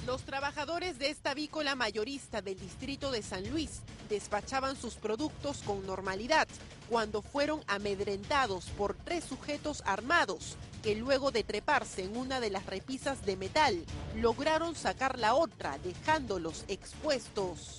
Los trabajadores de esta avícola mayorista del distrito de San Luis despachaban sus productos con normalidad cuando fueron amedrentados por 3 sujetos armados que luego de treparse en una de las repisas de metal lograron sacar la otra, dejándolos expuestos.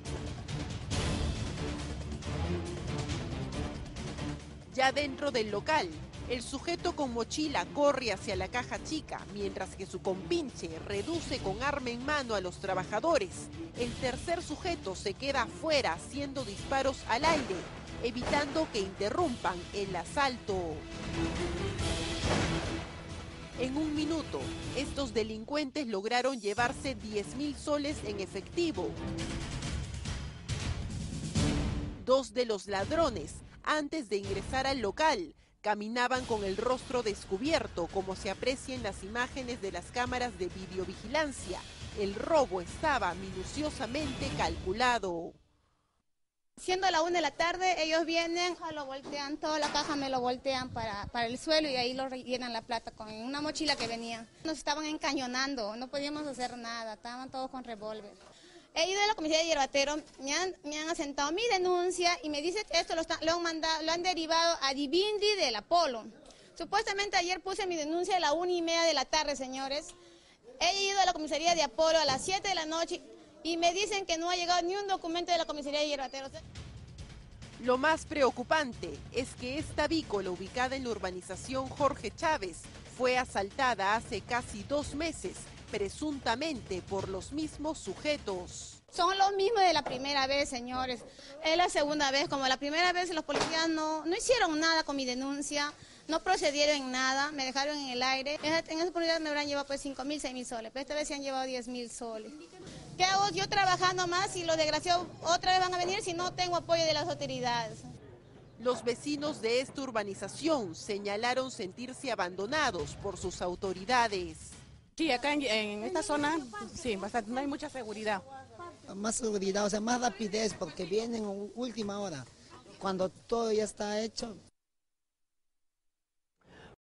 Ya dentro del local, el sujeto con mochila corre hacia la caja chica, mientras que su compinche reduce con arma en mano a los trabajadores. El tercer sujeto se queda afuera haciendo disparos al aire, evitando que interrumpan el asalto. En un minuto, estos delincuentes lograron llevarse 10.000 soles en efectivo. 2 de los ladrones, antes de ingresar al local, caminaban con el rostro descubierto, como se aprecia en las imágenes de las cámaras de videovigilancia. El robo estaba minuciosamente calculado. Siendo la 1 de la tarde, ellos vienen, lo voltean, toda la caja me lo voltean para el suelo y ahí lo rellenan la plata con una mochila que venía. Nos estaban encañonando, no podíamos hacer nada, estaban todos con revólver. He ido a la comisaría de Yerbatero, me han asentado mi denuncia y me dice que esto lo han derivado a Divindi del Apolo. Supuestamente ayer puse mi denuncia a la 1:30 de la tarde, señores. He ido a la comisaría de Apolo a las 7 de la noche y me dicen que no ha llegado ni un documento de la comisaría de Yerbatero. Lo más preocupante es que esta avícola ubicada en la urbanización Jorge Chávez fue asaltada hace casi 2 meses, presuntamente por los mismos sujetos. Son los mismos de la primera vez, señores. Es la segunda vez. Como la primera vez los policías no hicieron nada con mi denuncia, no procedieron en nada, me dejaron en el aire. En esa oportunidad me habrán llevado pues 5.000, 6.000 soles, pero esta vez se han llevado 10.000 soles. ¿Qué hago yo trabajando más y los desgraciados otra vez van a venir si no tengo apoyo de las autoridades? Los vecinos de esta urbanización señalaron sentirse abandonados por sus autoridades. Sí, acá en esta zona, sí, bastante, no hay mucha seguridad. Más seguridad, o sea, más rapidez, porque vienen a última hora. Cuando todo ya está hecho,